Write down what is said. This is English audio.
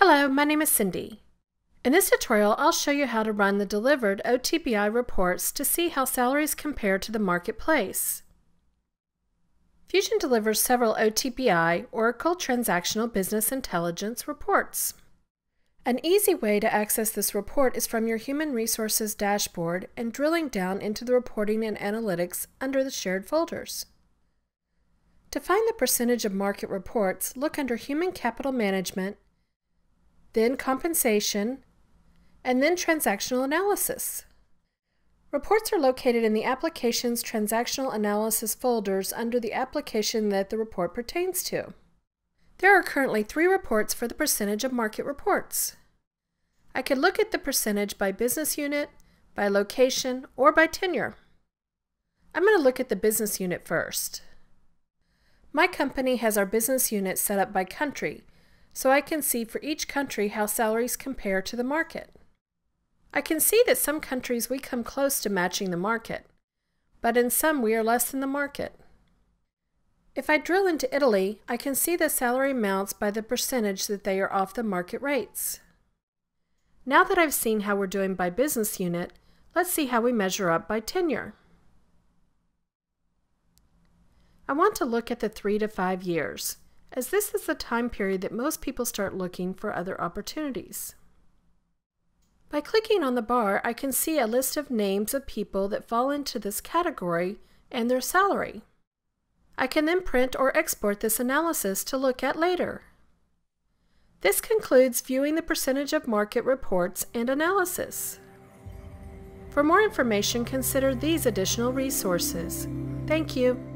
Hello, my name is Cindy. In this tutorial, I'll show you how to run the delivered OTBI reports to see how salaries compare to the marketplace. Fusion delivers several OTBI, Oracle Transactional Business Intelligence reports. An easy way to access this report is from your Human Resources dashboard and drilling down into the Reporting and Analytics under the shared folders. To find the percentage of market reports, look under Human Capital Management, then Compensation, and then Transactional Analysis. Reports are located in the Applications Transactional Analysis folders under the application that the report pertains to. There are currently 3 reports for the percentage of market reports. I could look at the percentage by business unit, by location, or by tenure. I'm going to look at the business unit first. My company has our business unit set up by country, so I can see for each country how salaries compare to the market. I can see that some countries we come close to matching the market, but in some we are less than the market. If I drill into Italy, I can see the salary amounts by the percentage that they are off the market rates. Now that I've seen how we're doing by business unit, let's see how we measure up by tenure. I want to look at the 3 to 5 years, as this is the time period that most people start looking for other opportunities. By clicking on the bar, I can see a list of names of people that fall into this category and their salary. I can then print or export this analysis to look at later. This concludes viewing the percentage of market reports and analysis. For more information, consider these additional resources. Thank you.